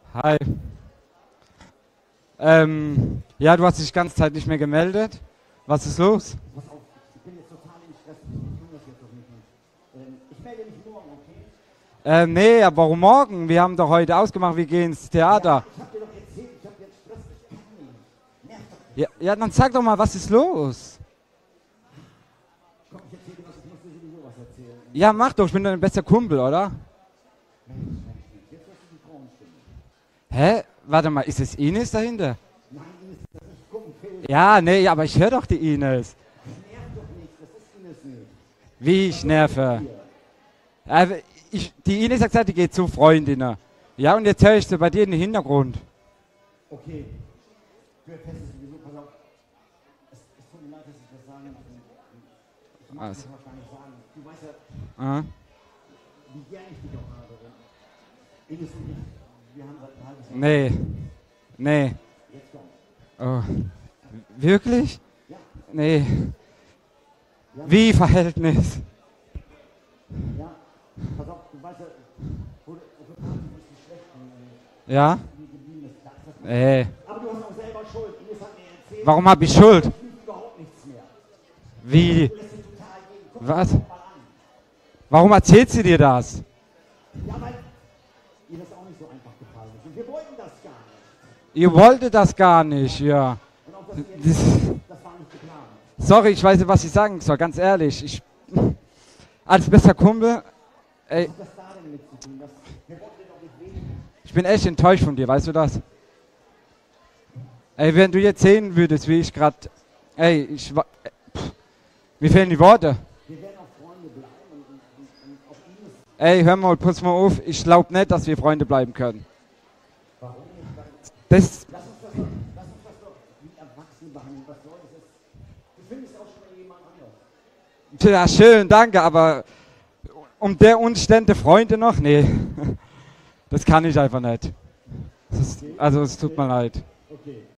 Hi. Ja, du hast dich die ganze Zeit nicht mehr gemeldet. Was ist los? Pass auf, ich bin jetzt total im Stress. Ich kann das jetzt doch nicht mehr. Ich melde mich morgen, okay? Nee, aber warum morgen? Wir haben doch heute ausgemacht, wir gehen ins Theater. Ich hab dir doch erzählt, ich hab jetzt Stress. Ich kann nicht. Nerv doch Ja, nicht. ja, dann sag doch mal, was ist los? Komm, ich erzähl dir was. Ich muss dir sowieso was erzählen. Ja, mach doch, ich bin dein bester Kumpel, oder? Mensch. Jetzt hörst du die Frauenstimme. Hä? Warte mal, ist es Ines dahinter? Nein, Ines, das ist gucken, Film. Ja, nee, aber ich höre doch die Ines. Nerv doch nicht. Das ist Ines nicht. Wie ich nerve. Hier. Die Ines hat gesagt, die geht zu Freundinnen. Ja, und jetzt höre ich sie bei dir im Hintergrund. Okay. Du erfährst es sowieso. Pass auf. Es tut mir leid, dass ich das sage. Ich mag Was? das noch gar nicht sagen. Du weißt ja, Ah? wie gern ich dich auch habe. Ines und ich, wir haben seit ein halbes Jahr. Nee. Nee. Jetzt komm. Oh. Wirklich? Ja. Nee. Ja. Wie Verhältnis? Ja, pass auf, du weißt ja, wo du total richtig schlecht Ja? wie geblieben ist. Nee. Aber du hast auch selber Schuld. Ines hat mir erzählt, Warum habe ich Schuld? es fühlt überhaupt nichts mehr. Wie? Du lässt dich total gehen. Guck Was? dir das mal an. Warum erzählt sie dir das? Ja, weil ihr das auch nicht so einfach gefallen ist. Und wir wollten das gar nicht. Ihr wolltet das gar nicht, ja. Und auch das jetzt, Das, das war nicht geplant. sorry, ich weiß nicht, was ich sagen soll, ganz ehrlich. Als bester Kumpel, ey, Was hat das da denn mit zu tun? Wir wollten dir doch nicht wehtun. ich bin echt enttäuscht von dir, weißt du das? Ey, wenn du jetzt sehen würdest, wie ich gerade, ey, mir fehlen die Worte. Wir werden auch Freunde bleiben und auf Ines. Ey, hör mal, pass mal auf, ich glaube nicht, dass wir Freunde bleiben können. Warum nicht? Das, Lass uns das doch wie Erwachsene behandeln. Was soll das? Du findest auch schon mal jemand anderes. ja, schön, danke, aber um der Umstände Freunde noch? Nee, das kann ich einfach nicht. Also, es tut mir leid. Okay.